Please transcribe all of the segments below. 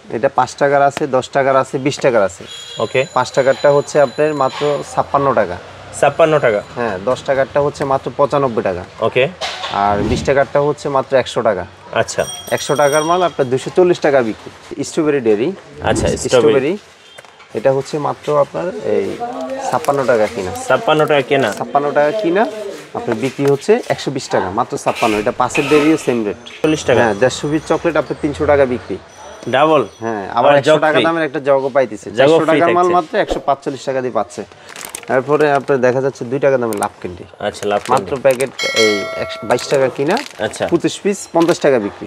এটা 5 টাকার আছে, 10 টাকার আছে, 20 টাকার আছে। ওকে, 5 টাকারটা হচ্ছে আপনার মাত্র 56 টাকা। 56 টাকা। হ্যাঁ, 10 টাকারটা হচ্ছে মাত্র 95 টাকা। ওকে, আর 20 টাকারটা হচ্ছে মাত্র 100 টাকা। আচ্ছা 100 টাকার মাল আপনার 240 টাকা বিক্রি। স্ট্রবেরি ডেরি, আচ্ছা, স্ট্রবেরি এটা হচ্ছে মাত্র আপনার এই 56 টাকা কিনা। 56 টাকা কেনা, 56 টাকা কিনা, আপনার বিক্রি হচ্ছে 120 টাকা, মাত্র 56। এটা 5-এর ডেরিও সেম রেট, 40 টাকা। হ্যাঁ। 150 পিস চকলেট আপনার 300 টাকা বিক্রি, ডাবল। হ্যাঁ। আবার 100 টাকা দামের একটা জগও পাইতেছে। 400 টাকার মাল মাত্র 145 টাকা দিয়ে পাচ্ছে। তারপরে আপনার দেখা যাচ্ছে 2 টাকা দামের লাভ ক্যান্ডি। আচ্ছা, লাভ মাত্র প্যাকেট এই 22 টাকা কিনা, আচ্ছা 25 পিস 50 টাকা বিক্রি।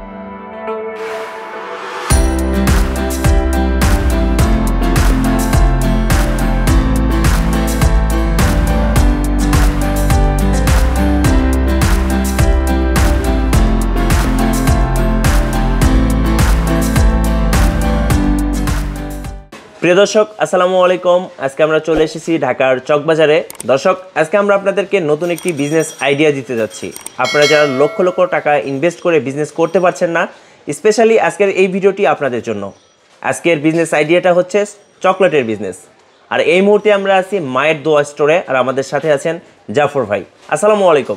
প্রিয় দর্শক, আসসালামু আলাইকুম। আজকে আমরা চলে এসেছি ঢাকার চকবাজারে। দর্শক, আজকে আমরা আপনাদেরকে নতুন একটি বিজনেস আইডিয়া দিতে যাচ্ছি। আপনারা যারা লক্ষ লক্ষ টাকা ইনভেস্ট করে বিজনেস করতে পারছেন না, স্পেশালি আজকের এই ভিডিওটি আপনাদের জন্য। আজকের বিজনেস আইডিয়াটা হচ্ছে চকলেটের বিজনেস। আর এই মুহূর্তে আমরা আছি মায়ের দোয়া স্টোরে, আর আমাদের সাথে আছেন জাফর ভাই। আসসালামু আলাইকুম।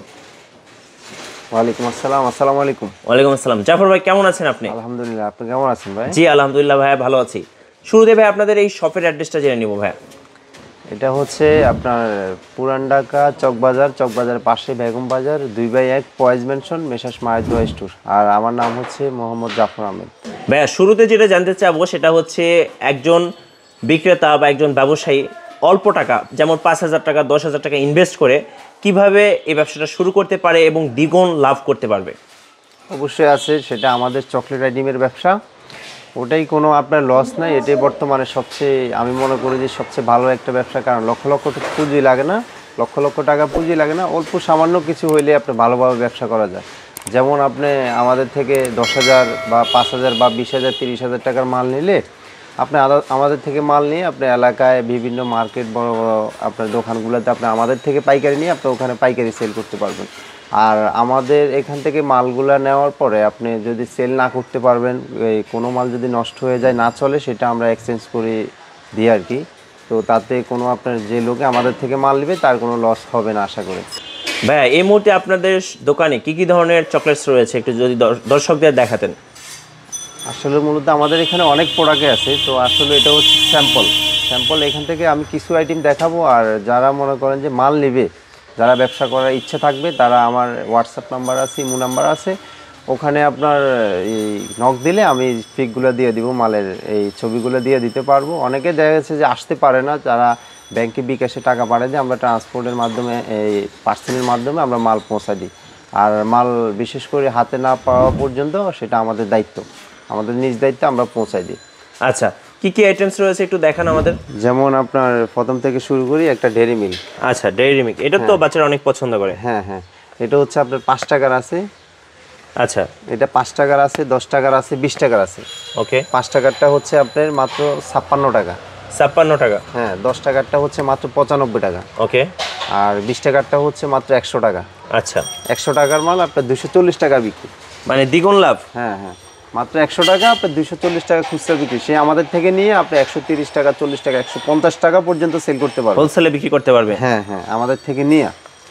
ওয়ালাইকুম আসসালাম। আসসালামু আলাইকুম। ওয়ালাইকুম আসসালাম। জাফর ভাই, কেমন আছেন আপনি? আলহামদুলিল্লাহ, আপনি কেমন আছেন ভাই? জি আলহামদুলিল্লাহ ভাইয়া, ভালো আছি। শুরুতে ভাই আপনাদের এই শপের অ্যাড্রেসটা জেনে নিব ভাইয়া। এটা হচ্ছে আপনার পুরান ঢাকা চকবাজার, চকবাজারের পাশে বেগম বাজার, 2/1 পয়েজ মেনশন, মেসার্স মায়ের দোয়া স্টোর। আর আমার নাম হচ্ছে মোহাম্মদ জাফর আহমেদ। ভাইয়া, শুরুতে যেটা জানতে চাবো সেটা হচ্ছে একজন বিক্রেতা বা একজন ব্যবসায়ী অল্প টাকা, যেমন 5,000 টাকা 10,000 টাকা ইনভেস্ট করে কিভাবে এই ব্যবসাটা শুরু করতে পারে এবং দ্বিগুণ লাভ করতে পারবে? অবশ্যই আছে, সেটা আমাদের চকলেট আইটেমের ব্যবসা। ওটাই কোনো আপনার লস নাই। এটাই বর্তমানে সবচেয়ে, আমি মনে করি যে সবচেয়ে ভালো একটা ব্যবসা। কারণ লক্ষ লক্ষ পুঁজি লাগে না, লক্ষ লক্ষ টাকা পুঁজি লাগে না, অল্প সামান্য কিছু হইলে আপনি ভালোভাবে ব্যবসা করা যায়। যেমন আপনি আমাদের থেকে 10,000 বা 5,000 বা 20,000 30,000 টাকার মাল নিলে, আপনি আমাদের থেকে মাল নিয়ে আপনি এলাকায় বিভিন্ন মার্কেট, বড় বড় আপনার দোকানগুলোতে আপনি আমাদের থেকে পাইকারি নিয়ে আপনি ওখানে পাইকারি সেল করতে পারবেন। আর আমাদের এখান থেকে মালগুলা নেওয়ার পরে আপনি যদি সেল না করতে পারবেন, এই কোনো মাল যদি নষ্ট হয়ে যায়, না চলে, সেটা আমরা এক্সচেঞ্জ করে দিই আর কি। তো তাতে কোনো আপনার যে লোকে আমাদের থেকে মাল নেবে তার কোনো লস হবে না আশা করি। ভাইয়া, এই মুহূর্তে আপনাদের দোকানে কি কি ধরনের চকলেটস রয়েছে একটু যদি দর্শকদের দেখাতেন। আসলে মূলত আমাদের এখানে অনেক প্রোডাক্টে আছে। তো আসলে এটা হচ্ছে স্যাম্পল। এখান থেকে আমি কিছু আইটেম দেখাবো। আর যারা মনে করেন যে মাল নেবে, যারা ব্যবসা করার ইচ্ছা থাকবে, তারা আমার হোয়াটসঅ্যাপ নাম্বার আছে, ইমো নাম্বার আছে, ওখানে আপনার এই নক দিলে আমি পিকগুলো দিয়ে দিব, মালের এই ছবিগুলো দিয়ে দিতে পারবো। অনেকে দেখা গেছে যে আসতে পারে না, যারা ব্যাংকে বিকাশে টাকা পাঠায় দিয়ে আমরা ট্রান্সপোর্টের মাধ্যমে, এই পার্সেলের মাধ্যমে আমরা মাল পৌঁছা দিই। আর মাল বিশেষ করে হাতে না পাওয়া পর্যন্ত সেটা আমাদের দায়িত্ব, আমাদের নিজ দায়িত্বে আমরা পৌঁছাই দিই। আচ্ছা, কি কি আইটেমস রয়েছে একটু দেখান আমাদের। যেমন আপনার প্রথম থেকে শুরু করি, একটা ডেইরি মিল্ক। আচ্ছা, ডেইরি মিল্ক, এটা তো বাচ্চারা অনেক পছন্দ করে। হ্যাঁ হ্যাঁ, এটা হচ্ছে আপনার 5 টাকার আছে। আচ্ছা, এটা 5 টাকার আছে, 10 টাকার আছে, 20 টাকার আছে। ওকে, 5 টাকারটা হচ্ছে আপনার মাত্র 56 টাকা। 56 টাকা। হ্যাঁ, 10 টাকারটা হচ্ছে মাত্র 95 টাকা। ওকে, আর 20 টাকারটা হচ্ছে মাত্র 100 টাকা। আচ্ছা, 100 টাকার মাল আপনার 240 টাকা বিক্রি, মানে দ্বিগুণ লাভ। হ্যাঁ হ্যাঁ, মাত্র 100 টাকা আপনার 240 টাকা খুচরা বিক্রি। সে আমাদের থেকে নিয়ে আপনি 130 টাকা, 40 টাকা, 150 টাকা পর্যন্ত সেল করতে পারবেন, হোলসেলে বিক্রি করতে পারবে। হ্যাঁ হ্যাঁ, আমাদের থেকে নিয়ে।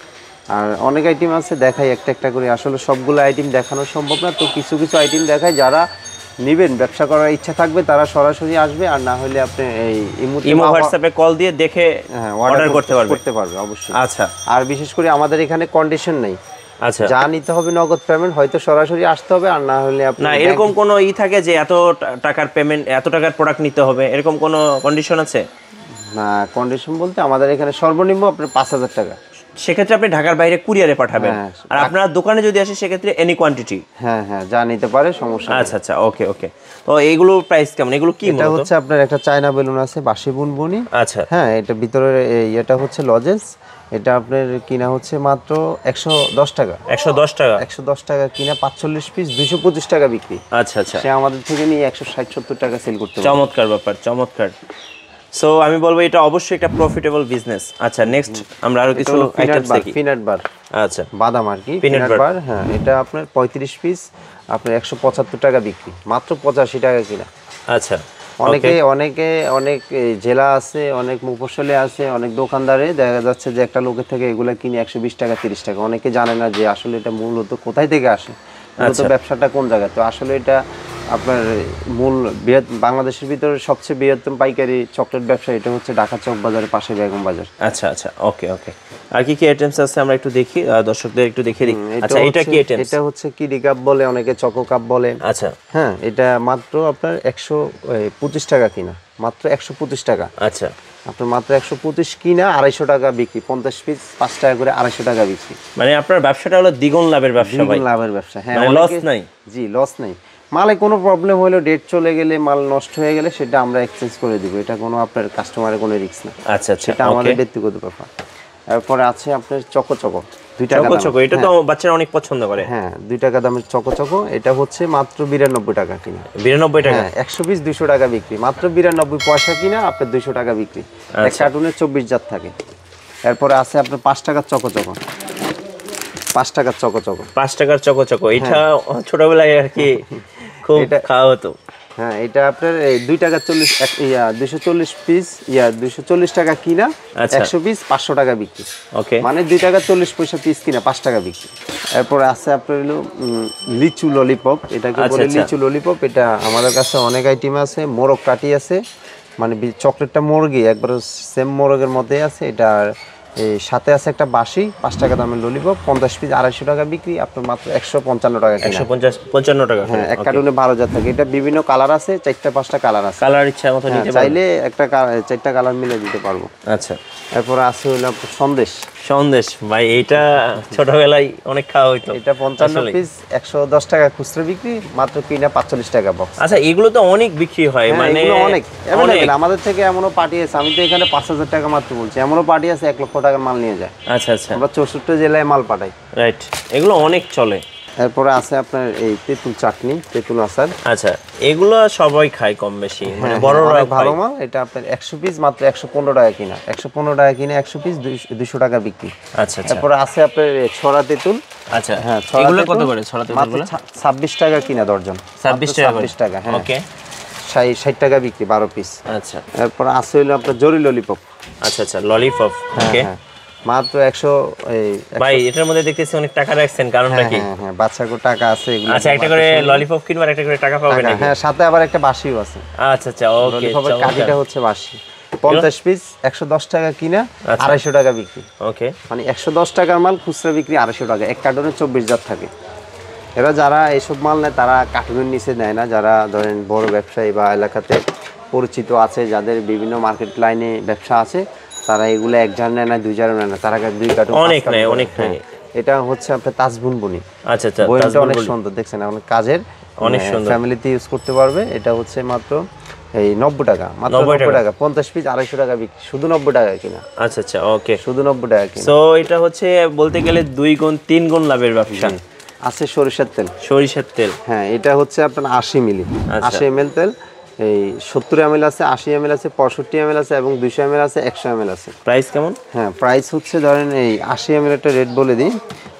আর অনেক আইটেম আছে, দেখাই একটা একটা করে। আসলে সবগুলো আইটেম দেখানো সম্ভব না, তো কিছু কিছু আইটেম দেখাই। যারা নেবেন, ব্যবসা করার ইচ্ছা থাকবে, তারা সরাসরি আসবে। আর না হলে আপনি এই ইমো হোয়াটসঅ্যাপে কল দিয়ে দেখে অর্ডার করতে পারবে অবশ্যই। আচ্ছা, আর বিশেষ করে আমাদের এখানে কন্ডিশন নেই। আচ্ছা, যা নিতে হবে নগদ পেমেন্ট, হয়তো সরাসরি আসতে হবে, আর না হলে আপনি না এরকম কোনো থাকে যে এত টাকার পেমেন্ট, এত টাকার প্রোডাক্ট নিতে হবে, এরকম কোনো কন্ডিশন আছে? না, কন্ডিশন বলতে আমাদের এখানে সর্বনিম্ন আপনার 5,000 টাকা। সেক্ষেত্রে আপনি ঢাকার বাইরে কুরিয়ারে পাঠাবেন। হ্যাঁ, আর আপনার দোকানে যদি আসে সেক্ষেত্রে এনি কোয়ান্টিটি। হ্যাঁ হ্যাঁ, যা নিতে পারে, সমস্যা নেই। আচ্ছা আচ্ছা, ওকে ওকে। তো এইগুলো প্রাইস কেমন? এগুলো কি? এটা হচ্ছে আপনার একটা চায়না বেলুন আছে, বাসি বুনবুনি। আচ্ছা, হ্যাঁ, এটা ভিতরে এটা হচ্ছে লজেন্স। এটা আপনার কিনা হচ্ছে মাত্র 110 টাকা। 110 টাকা। 110 টাকা কিনা, 45 পিস 225 টাকা বিক্রি। আচ্ছা আচ্ছা, সে আমাদের থেকে নিয়ে 160-70 টাকা সেল করতে পারে। চমৎকার ব্যাপার, চমৎকার। সো আমি বলবো এটা অবশ্যই একটা প্রফিটেবল বিজনেস। আচ্ছা, নেক্সট আমরা আরো কিছু আইটেমস দেখি। পিনাট বার, আচ্ছা, বাদাম আর কি, পিনাট বার। হ্যাঁ, এটা আপনার 35 পিস আপনার 175 টাকা বিক্রি, মাত্র 85 টাকা কিনা। আচ্ছা অনেকে অনেকে অনেক জেলা আছে, অনেক মুফস্বলে আছে, অনেক দোকানদারে দেখা যাচ্ছে যে একটা লোকের থেকে এগুলা কিনে 120 টাকা 30 টাকা। অনেকে জানে না যে আসলে এটা মূলত কোথায় থেকে আসে, মূলত ব্যবসাটা কোন জায়গায়। তো আসলে এটা আপনার মূল বাংলাদেশের ভিতরে সবচেয়ে বৃহত্তম পাইকারি চকলেট ব্যবসা এটা হচ্ছে ঢাকা চক বাজারের পাশে বেগম বাজার। আচ্ছা আচ্ছা, ওকে ওকে। আর কি কি আইটেমস আছে আমরা একটু দেখি, দর্শকদের একটু দেখিয়ে দিই। আচ্ছা এটা কি আইটেমস? এটা হচ্ছে কিডি কাপ বলে, অনেকে চকো কাপ বলে। আচ্ছা হ্যাঁ, এটা মাত্র আপনার 125 টাকা কিনা, মাত্র 125 টাকা। আচ্ছা, আপনার মাত্র 125 কিনা 250 টাকা বিক্রি, 50 পিস 5 টাকা করে 250 টাকা বিক্রি। মানে আপনার ব্যবসাটা হলো দ্বিগুণ লাভের ব্যবসা ভাই। দ্বিগুণ লাভের ব্যবসা, হ্যাঁ। মানে লস নাই? জি, লস নাই। মালে কোনো প্রবলেম হলো, ডেট চলে গেলে, মাল নষ্ট হয়ে গেলে সেটা আমরা এক্সচেঞ্জ করে দিব। এটা কোনো আপনার কাস্টমারের কোনো রিস্ক না। আচ্ছা আচ্ছা, সেটা আমাদের ব্যক্তিগত ব্যাপার। এরপরে আছে আপনার চকো চকো, 2 টাকা চকো চকো, এটা তো বাচ্চারা অনেক পছন্দ করে। হ্যাঁ, 2 টাকা দামের চকো চকো। এটা হচ্ছে মাত্র 92 টাকা কিনা। 92 টাকা? হ্যাঁ, 100 পিস 200 টাকা বিক্রি, মাত্র 92 পয়সা কিনা আপনার 200 টাকা বিক্রি। এক কার্টুনে 24 জাত থাকে। এরপরে আছে আপনার 5 টাকার চকো চকো, 5 টাকার চকো চকো, 5 টাকার চকো চকো। এটা ছোটবেলায় আর কি খুব খাওয়া হতো। হ্যাঁ, এটা আপনার 2 টাকা 240 পিস 240 টাকা কিনা, 100 পিস 500 টাকা বিক্রি। ওকে, মানে 2 টাকা 40 পয়সা পিস কিনা, 5 টাকা বিক্রি। এরপরে আছে আপনার হলো লিচু ললিপপ, এটাকে বলে লিচু ললিপপ। এটা আমাদের কাছে অনেক আইটেম আছে। মোরগ কাটি আছে, মানে চকলেটটা মোরগই একবার সেম মোরগের মধ্যে আছে। এটা এই সাথে আছে একটা বাসি, 5 টাকা দামের ললিপপ, 50 পিস 250 টাকা বিক্রি, আপনার মাত্র 155 টাকা কিনা। 155 টাকা। হ্যাঁ, এক কার্টুনে 12 জাত থাকে। এটা বিভিন্ন কালার আছে, 4-5টা কালার আছে। কালার ইচ্ছা মতো নিতে পারবেন, চাইলে একটা 4টা কালার মিলে দিতে পারবো। আচ্ছা। এরপর আছে হলো সন্দেশ। সন্দেশ ভাই, এইটা ছোটবেলায় অনেক খাওয়া হইতো। এটা 55 পিস 110 টাকা খুচরা বিক্রি, মাত্র কিনা 45 টাকা বক্স। আচ্ছা, এগুলো তো অনেক বিক্রি হয়, মানে অনেক আমাদের থেকে এমনও পার্টি আছে, আমি তো এখানে 5000 টাকা মাত্র বলছি, এমনও পার্টি আছে 1 লক্ষ টাকার মাল নিয়ে যায়। আচ্ছা আচ্ছা, আমরা 64 জেলায় মাল পাঠাই। রাইট, এগুলো অনেক চলে। এরপরে আছে আপনার এই তেঁতুল চাটনি, তেঁতুল আচার। আচ্ছা, এগুলো সবাই খায় কম বেশি, মানে বড়রা ভালো মাল। এটা আপনার 100 পিস মাত্র 115 টাকা কিনা, 115 টাকা কিনে 100 পিস 200 টাকা বিক্রি। আচ্ছা আচ্ছা, এরপরে আছে আপনার ছড়া তেঁতুল। আচ্ছা হ্যাঁ, এগুলো কত করে ছড়া তেঁতুলগুলো? 26 টাকা কিনা দর্জন। 26 টাকা, হ্যাঁ। ওকে, 60 টাকা বিক্রি 12 পিস। আচ্ছা। এরপর আছে হলো আপনার জরি ললিপপ। আচ্ছা আচ্ছা, ললিপপ। ওকে, মাত্র 100। ভাই এটার মধ্যে দেখতেছি অনেক টাকা রাখছেন, কারণটা কি? হ্যাঁ, বাচ্চার টাকা আছে এগুলো। আচ্ছা, একটা করে ললিপপ কিনবো আর একটা করে টাকা পাবেন নাকি? হ্যাঁ, সাথে আবার একটা বাসিও আছে। আচ্ছা আচ্ছা, ওকে। ললিপপের কাঠিটা হচ্ছে বাসি। 50 পিস 110 টাকা কিনা, 250 টাকা বিক্রি। ওকে, মানে 110 টাকার মাল খুচরা বিক্রি 250 টাকা। এক কার্টুনে 24 জাত থাকে। এরা যারা এইসব মাল নেয় তারা কার্টুনের নিচে নেয় না। যারা ধরেন বড় ব্যবসায়ী বা এলাকাতে পরিচিত আছে, যাদের বিভিন্ন মার্কেট লাইনে ব্যবসা আছে, তারা এগুলো 1 জার নেয় না, 2 জার নেয় না, তারা 2 কার্টুন অনেক নেয়, অনেক নেয়। এটা হচ্ছে আপনার তাজবুন বনি। আচ্ছা আচ্ছা, বইটা অনেক সুন্দর, দেখছেন অনেক কাজের, অনেক সুন্দর, ফ্যামিলিতে ইউজ করতে পারবে। এটা হচ্ছে মাত্র এই 90 টাকা, মাত্র 90 টাকা। 50 পিস 250 টাকা বিক্রি, শুধু 90 টাকা কিনা। আচ্ছা আচ্ছা, ওকে, শুধু 90 টাকা কিনা। সো এটা হচ্ছে বলতে গেলে 2 গুণ 3 গুণ লাভের ব্যবসা। আছে সরিষার তেল। সরিষার তেল, হ্যাঁ, এটা হচ্ছে আপনার 80 মিলি, আচ্ছা। 80 ml তেল। এই 70 ml আছে, 80 ml আছে, 65 ml আছে এবং 200 ml আছে, 100 ml আছে। প্রাইস কেমন? হ্যাঁ, প্রাইস হচ্ছে ধরেন এই 80 ml একটা রেট বলে দিই,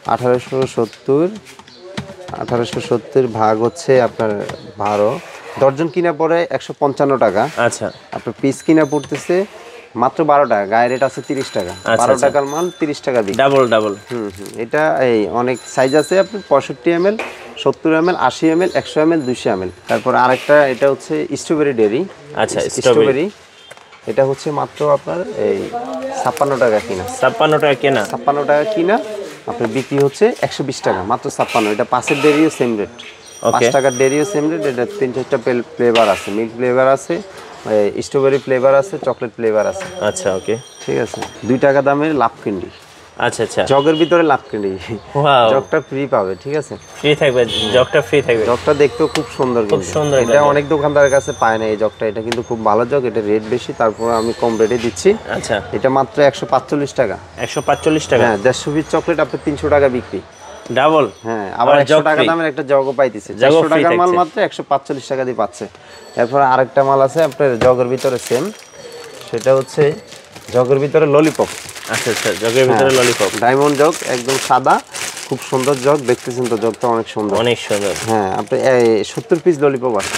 1870 ভাগ হচ্ছে আপনার 12, দর্জন কিনা পড়ে 155 টাকা। আচ্ছা, আপনার পিস কিনা পড়তেছে মাত্র 12 টাকা, গায়ে রেট আছে 30 টাকা। 12 টাকার মাল 30 টাকা বিক্রি। ডাবল। এটা এই অনেক সাইজ আছে আপনার 65 ml, 70 ml, 80 ml, 100 ml, 200 ml। তারপর আরেকটা এটা হচ্ছে স্ট্রবেরি ডেরি। আচ্ছা, স্ট্রবেরি এটা হচ্ছে মাত্র আপনার এই 56 টাকা কিনা। 56 টাকা কেনা, 56 টাকা কিনা, আপনার বিক্রি হচ্ছে 120 টাকা, মাত্র 56। এটা 5-এর ডেরিও সেম রেট, 5 টাকার ডেরিও সেম রেট। এটা 3-4টা ফ্লেভার আছে, মিল্ক ফ্লেভার আছে, স্ট্রবেরি ফ্লেভার আছে, চকলেট ফ্লেভার আছে। আচ্ছা, ওকে, ঠিক আছে। 2 টাকা দামের লাভ ক্যান্ডি। আচ্ছা আচ্ছা, জগের ভিতরে লাভ ক্যান্ডি, ওয়াও, জগটা ফ্রি পাবে। ঠিক আছে, ফ্রি থাকবে, জগটা ফ্রি থাকবে। জগটা দেখতেও খুব সুন্দর, খুব সুন্দর। এটা অনেক দোকানদারের কাছে পায় না এই জগটা। এটা কিন্তু খুব ভালো জগ, এটা রেট বেশি, তারপর আমি কম রেটে দিচ্ছি। আচ্ছা, এটা মাত্র 145 টাকা। 145 টাকা। হ্যাঁ, 150 পিস চকলেট আপনি 300 টাকা বিক্রি। ডাবল। হ্যাঁ, আবার 100 টাকা দামের একটা জগও পাইতেছে। 400 টাকার মাল মাত্র 145 টাকা দিয়ে পাচ্ছে। এরপর আরেকটা মাল আছে আপনার জগের ভিতরে সেম, সেটা হচ্ছে জগের ভিতরে ললিপপ। আচ্ছা আচ্ছা, জগের ভিতরে ললিপপ, ডায়মন্ড জগ, একদম সাদা, খুব সুন্দর জগ, দেখতেছেন তো জগটা অনেক সুন্দর। অনেক সুন্দর। হ্যাঁ, আপনি 70 পিস ললিপপ আছে।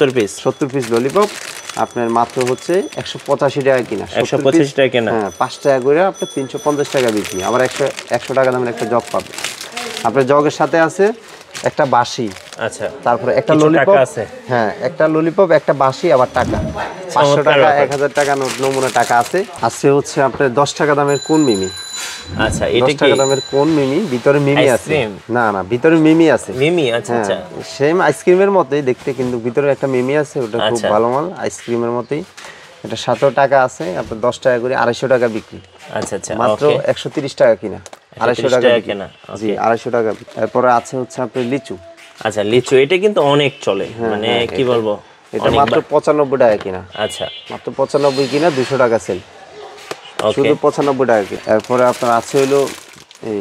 70 পিস ললিপপ আপনার মাত্র হচ্ছে 185 টাকা কিনা। 185 টাকা কেনা। হ্যাঁ, 5 টাকা করে আপনি 350 টাকা বিক্রি, আবার 100 টাকা দামের একটা জগ পাবে। আপনার জগের সাথে আছে একটা বাঁশি, আচ্ছা, তারপরে একটা কিছু ললিপপ টাকা আছে। হ্যাঁ, একটা ললিপপ, একটা বাঁশি, আবার টাকা 500 টাকা, 1000 টাকা নমুনা টাকা আছে। আছে হচ্ছে আপনার 10 টাকা দামের কোন মিমি। আচ্ছা, এটা 10 কি টাকা দামের কোন মিমি, ভিতরে মিমি আছে। আইসক্রিম? না না, ভিতরে মিমি আছে। মিমি? আচ্ছা হ্যাঁ, আচ্ছা সেম আইসক্রিমের মতোই দেখতে, কিন্তু ভিতরে একটা মিমি আছে, ওটা খুব আচ্ছা। ভালো মাল, আইসক্রিমের মতোই। এটা 7 টাকা আছে, আপনার 10 টাকা করে 250 টাকা বিক্রি, আচ্ছা আচ্ছা মাত্র ওকে 130 টাকা কিনা, 250 টাকা বিক্রি। কেনা। জি, 250 টাকা বিক্রি। তারপরে আছে হচ্ছে আপনার লিচু। আচ্ছা, লিচু এটা কিন্তু অনেক চলে, মানে কি বলবো, এটা মাত্র 95 টাকা কিনা, আচ্ছা মাত্র 95 কিনা, 200 টাকা সেল, ওকে শুধু 95 টাকা কিনা। এরপরে আপনার আছে হলো এই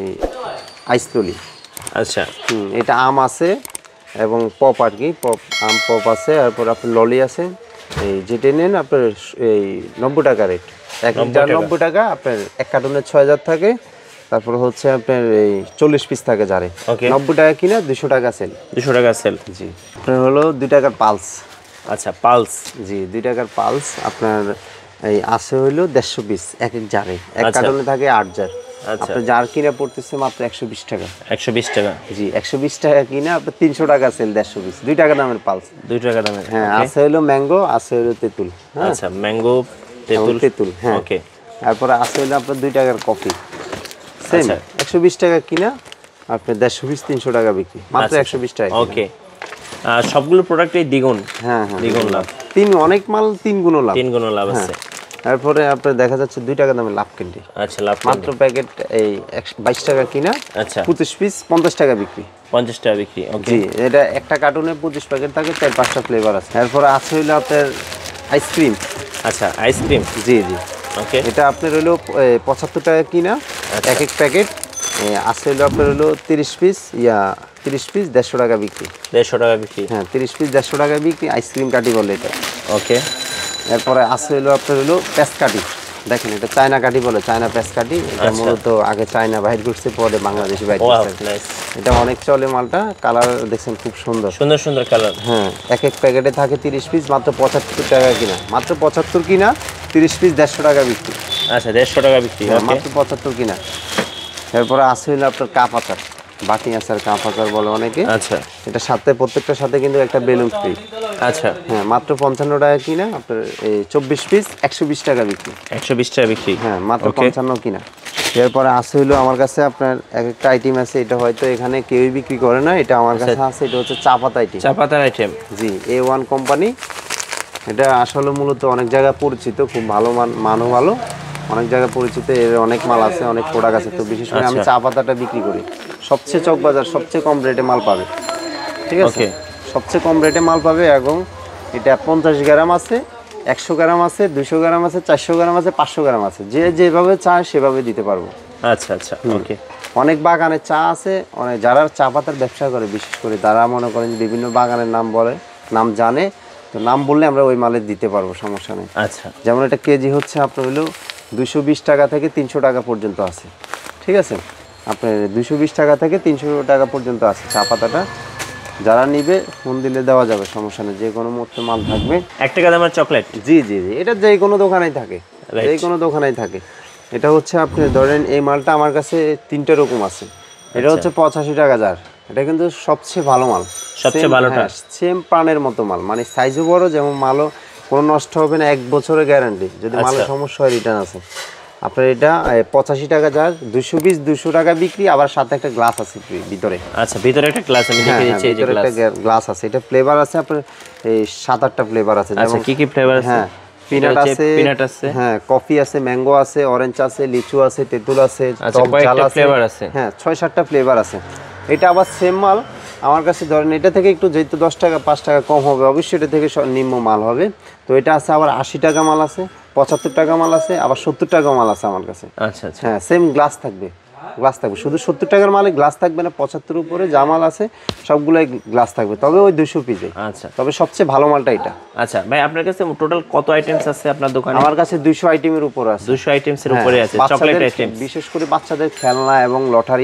আইসললি। আচ্ছা এটা আম আছে এবং পপ আর কি, পপ আম পপ আছে। তারপর আপনার ললি আছে। এই যেটা নেন আপনার এই 90 টাকা রেট, এক লিটার 90 টাকা। আপনার এক কার্টুনে 6000 থাকে। তারপর হচ্ছে আপনার এই 40 পিস থাকে জারে, Okay. 90 টাকা কিনা, 200 টাকা সেল। 200 টাকা সেল। জি, আপনার হলো 2 টাকার পালস। আচ্ছা, পালস। জি, 2 টাকার পালস আপনার এই আছে হইলো 150 পিস এক এক জারে, এক আচ্ছা। কার্টুনে থাকে 8 জার। আচ্ছা। আপনার জার কিনা পড়তেছে মাত্র 120 টাকা। 120 টাকা। জি, 120 টাকা কিনা, আপনার 300 টাকা সেল, 150 পিস, 2 টাকা দামের পালস। 2 টাকা দামের। হ্যাঁ, আছে হলো ম্যাঙ্গো, আছে হলো তেঁতুল। হ্যাঁ, আচ্ছা, ম্যাঙ্গো, এবং তেঁতুল। তেঁতুল। হ্যাঁ, ওকে তারপরে আছে হলো আপনার 2 টাকার কফি, সেম আচ্ছা। 120 টাকা কিনা, আপনার 150 পিস 300 টাকা বিক্রি, মাত্র 120 টাকা কিনা। ওকে, সবগুলো প্রোডাক্টই দ্বিগুণ। হ্যাঁ হ্যাঁ, দ্বিগুণ লাভ, অনেক মাল 3 গুণ লাভ। 3 গুণ লাভ আছে। তারপরে আপনার দেখা যাচ্ছে 2 টাকা দামের লাভ ক্যান্ডি, আচ্ছা, লাভ মাত্র প্যাকেট এই 22 টাকা কিনা, আচ্ছা 25 পিস 50 টাকা বিক্রি। 50 টাকা বিক্রি। ওকে, জি, এটা একটা কার্টুনে 25 প্যাকেট থাকে, 4-5টা ফ্লেভার আছে। এরপরে আছে হইলো আপনার আইসক্রিম। আচ্ছা, আইসক্রিম। জি জি, ওকে, এটা আপনার হলো 75 টাকা কিনা, এক এক প্যাকেট। আছে হলো আপনার হলো 30 পিস 30 পিস 150 টাকা বিক্রি। 150 টাকা বিক্রি। হ্যাঁ, 30 পিস 150 টাকা বিক্রি, আইসক্রিম কাটি বলে এটা। ওকে, এরপরে আছে হলো আপনার হলো পেস্ট কাটি। দেখেন, এটা চায়না কাটি বলে, চায়না পেস্ট কাটি। এটা মূলত আগে চায়না বাইর করছে, পরে বাংলাদেশি বাইর ওয়াও, করছে। নাইস। এটা অনেক চলে মালটা, কালার দেখছেন খুব সুন্দর। সুন্দর সুন্দর কালার। হ্যাঁ, এক এক প্যাকেটে থাকে 30 পিস, মাত্র 75 টাকা কিনা, মাত্র 75 কিনা, 30 পিস 150 টাকা বিক্রি। আচ্ছা, 150 টাকা বিক্রি। হ্যাঁ, ওকে, মাত্র 75 কিনা। এরপরে আছে হলো আপনার কাপ আচার, বাটি আচার, কাপ আচার বলে অনেকে। আচ্ছা এটা সাথে, প্রত্যেকটার সাথে কিন্তু একটা বেলুন ফ্রি। আচ্ছা, হ্যাঁ, মাত্র 55 টাকা কিনা, আপনার এই 24 পিস 120 টাকা বিক্রি। 120 টাকা বিক্রি। হ্যাঁ, মাত্র Okay. 55 কিনা। এরপরে আছে হলো আমার কাছে আপনার এক একটা আইটেম আছে, এটা হয়তো এখানে কেউই বিক্রি করে না, এটা আমার কাছে আছে। এটা হচ্ছে চা পাতা আইটেম। চা পাতার আইটেম। জি, A1 কোম্পানি। এটা আসলে মূলত অনেক জায়গায় পরিচিত, খুব ভালো মানও ভালো, অনেক জায়গায় পরিচিত। এর অনেক মাল আছে, অনেক প্রোডাক্ট আছে। তো বিশেষ করে আমি আচ্ছা। চা পাতাটা বিক্রি করি সবচেয়ে, চকবাজার সবচেয়ে কম রেটে মাল পাবে। ঠিক আছে, Okay. সবচেয়ে কম রেটে মাল পাবে। এবং এটা 50 গ্রাম আছে, 100 গ্রাম আছে, 200 গ্রাম আছে, 400 গ্রাম আছে, 500 গ্রাম আছে। যে যেভাবে চায় সেভাবে দিতে পারবো। আচ্ছা আচ্ছা, ওকে। অনেক বাগানের চা আছে, অনেক যারা চা পাতার ব্যবসা করে, বিশেষ করে তারা মনে করেন বিভিন্ন বাগানের নাম বলে, নাম জানে, তো নাম বললে আমরা ওই মালের দিতে পারবো, সমস্যা নেই। আচ্ছা, যেমন এটা কেজি হচ্ছে আপনার হলো 220 টাকা থেকে 300 টাকা পর্যন্ত আছে। ঠিক আছে, আপনার 220 টাকা থেকে 300 টাকা পর্যন্ত আছে চা পাতাটা। যারা নিবে ফোন দিলে দেওয়া যাবে, সমস্যা নেই, যে কোনো মুহূর্তে মাল থাকবে। 1 টাকা দামের চকলেট। জি জি জি, এটা যে কোনো দোকানেই থাকে, Right. যে কোনো দোকানেই থাকে। এটা হচ্ছে আপনি ধরেন, এই মালটা আমার কাছে 3টে রকম আছে। এটা হচ্ছে 85 টাকা জার। এটা কিন্তু সবচেয়ে ভালো মাল, সবচেয়ে ভালোটা। সেম পানের মতো মাল, মানে সাইজও বড়, যেমন মালও কোনো নষ্ট হবে না, 1 বছরের গ্যারান্টি। যদি মালের সমস্যা হয় রিটার্ন আছে। আপনার এটা 85 টাকা জার, 200 পিস 200 টাকা বিক্রি, আবার সাথে একটা গ্লাস আছে ভিতরে। আচ্ছা, ভিতরে একটা গ্লাস আমি দেখে দিচ্ছি, এই যে ভিতরে গ্লাস। একটা গ্লাস আছে। এটা ফ্লেভার আছে আপনার এই 7-8টা ফ্লেভার আছে। আচ্ছা, কি কি ফ্লেভার আছে? হ্যাঁ, পিনাট আছে, পিনাট আছে, হ্যাঁ, কফি আছে, ম্যাঙ্গো আছে, অরেঞ্জ আছে, লিচু আছে, তেঁতুল আছে, আচ্ছা, টক ঝাল কয়েকটা আছে। ফ্লেভার আছে। হ্যাঁ, 6-7টা ফ্লেভার আছে। এটা আবার সেম মাল আমার কাছে ধরেন, এটা থেকে একটু যেহেতু 10 টাকা 5 টাকা কম হবে, অবশ্যই এটা থেকে নিম্ন মাল হবে। তো এটা আছে আবার 80 টাকা মাল আছে, 75 টাকা মাল আছে, আবার 70 টাকা মাল আছে আমার কাছে। আচ্ছা আচ্ছা, হ্যাঁ, সেম গ্লাস থাকবে, গ্লাস থাকবে। শুধু 70 টাকার মালে গ্লাস থাকবে না, 75 উপরে যা মাল আছে সবগুলোই গ্লাস থাকবে, তবে ওই 200 পিসে। আচ্ছা তবে সবচেয়ে ভালো মালটা এটা। আচ্ছা ভাই, আপনার কাছে টোটাল কত আইটেমস আছে আপনার দোকানে? আমার কাছে 200 আইটেমের উপর আছে। 200 আইটেমস এর উপরে আছে চকলেট বাচ্চাদের, আইটেম। বিশেষ করে বাচ্চাদের খেলনা এবং লটারি,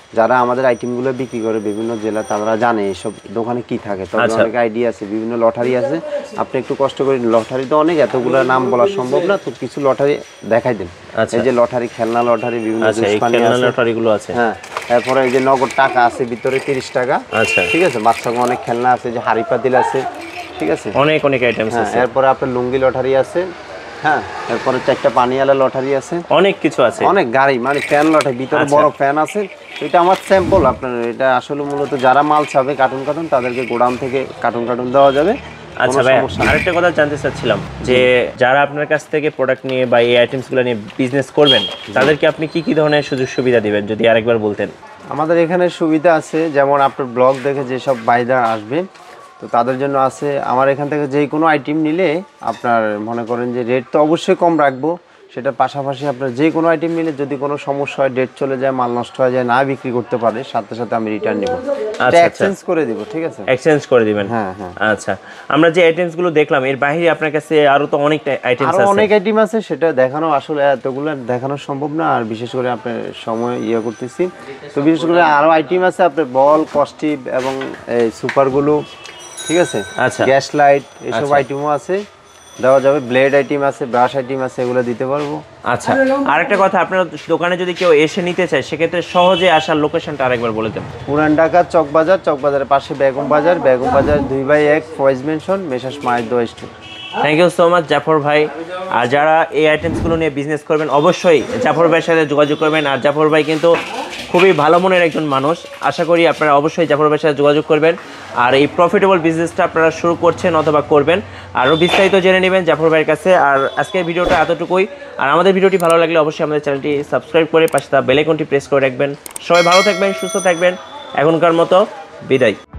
যারা আমাদের আইটেমগুলো বিক্রি করে বিভিন্ন জেলা তারা জানে এইসব দোকানে কি থাকে, তবে আচ্ছা। অনেক আইডিয়া আছে, বিভিন্ন লটারি আছে। আপনি একটু কষ্ট করে, লটারি তো অনেক, এতগুলো নাম বলা সম্ভব না, তো কিছু লটারি দেখাই দেন। আচ্ছা। এই যে লটারি, খেলনা লটারি, বিভিন্ন আচ্ছা, এই জুস পানি খেলনা আছে। লটারিগুলো আছে। হ্যাঁ, এরপরে এই যে নগদ টাকা আছে ভিতরে 30 টাকা। আচ্ছা, ঠিক আছে, বাচ্চাকে অনেক খেলনা আছে, যে হাড়ি পাতিল আছে। ঠিক আছে, অনেক অনেক আইটেমস হ্যাঁ, আছে, এরপরে আপনার লুঙ্গি লটারি আছে। হ্যাঁ, এরপরে 4টা পানিওয়ালা লটারি আছে, অনেক কিছু আছে। অনেক গাড়ি, মানে ফ্যান লটারি, ভিতরে আচ্ছা। বড় ফ্যান আছে। এটা আমার স্যাম্পল, আপনার এটা আসলে মূলত যারা মাল চাবে কার্টুন কার্টুন, তাদেরকে গোডাউন থেকে কার্টুন কার্টুন দেওয়া যাবে। আচ্ছা ভাই, আরেকটা কথা জানতে চাচ্ছিলাম যে যারা আপনার কাছ থেকে প্রোডাক্ট নিয়ে বা এই আইটেমসগুলো নিয়ে বিজনেস করবেন, তাদেরকে আপনি কি কি ধরনের সুযোগ সুবিধা দিবেন যদি আরেকবার বলতেন? আমাদের এখানে সুবিধা আছে, যেমন আপনার ব্লগ দেখে যেসব বাইরা আসবে, তো তাদের জন্য আছে। আমার এখান থেকে যে কোনো আইটেম নিলে আপনার মনে করেন যে রেট তো অবশ্যই কম রাখবো, সেটার পাশাপাশি আপনার যে কোনো আইটেম নিলে যদি কোনো সমস্যা হয়, ডেট চলে যায়, মাল নষ্ট হয়ে যায়, না বিক্রি করতে পারে, সাথে সাথে আমি রিটার্ন নিব, আচ্ছা। এক্সচেঞ্জ করে দিব। ঠিক আছে, এক্সচেঞ্জ করে দিবেন। হ্যাঁ হ্যাঁ। আচ্ছা, আমরা যে আইটেমসগুলো দেখলাম এর বাইরে আপনার কাছে আরো তো অনেক আইটেমস আরো আছে। অনেক আইটেম আছে, সেটা দেখানো আসলে এতগুলো দেখানো সম্ভব না, আর বিশেষ করে আপনার সময় করতেছি। তো বিশেষ করে আরো আইটেম আছে, আপনার বল, কস্টিভ এবং এই সুপারগুলো। ঠিক আছে, আচ্ছা। গ্যাস লাইট, এসব আচ্ছা। আইটেমও আছে, দেওয়া যাবে। ব্লেড আইটেম আছে, ব্রাশ আইটেম আছে, এগুলো দিতে পারবো। আচ্ছা, আরেকটা কথা, আপনার দোকানে যদি কেউ এসে নিতে চায় সেক্ষেত্রে সহজে আসার লোকেশনটা আরেকবার বলে দেন। পুরান ঢাকা চকবাজার, চকবাজারের পাশে বেগম বাজার, বেগম বাজার 2/1 ফয়েজ মেনশন, মেসার্স মায়ের দোয়া store. Thank you so much Jafar ভাই। আর যারা এই আইটেমসগুলো নিয়ে বিজনেস করবেন অবশ্যই জাফর ভাইয়ের সাথে যোগাযোগ করবেন। আর জাফর ভাই কিন্তু খুবই ভালো মনের একজন মানুষ, আশা করি আপনারা অবশ্যই জাফর ভাইয়ের সাথে যোগাযোগ করবেন। আর এই প্রফিটেবল বিজনেসটা আপনারা শুরু করছেন অথবা করবেন, আরও বিস্তারিত জেনে নেবেন জাফর ভাইয়ের কাছে। আর আজকের ভিডিওটা এতটুকুই। আর আমাদের ভিডিওটি ভালো লাগলে অবশ্যই আমাদের চ্যানেলটি সাবস্ক্রাইব করে পাশে বেল আইকনটি প্রেস করে রাখবেন। সবাই ভালো থাকবেন, সুস্থ থাকবেন। এখনকার মতো বিদায়।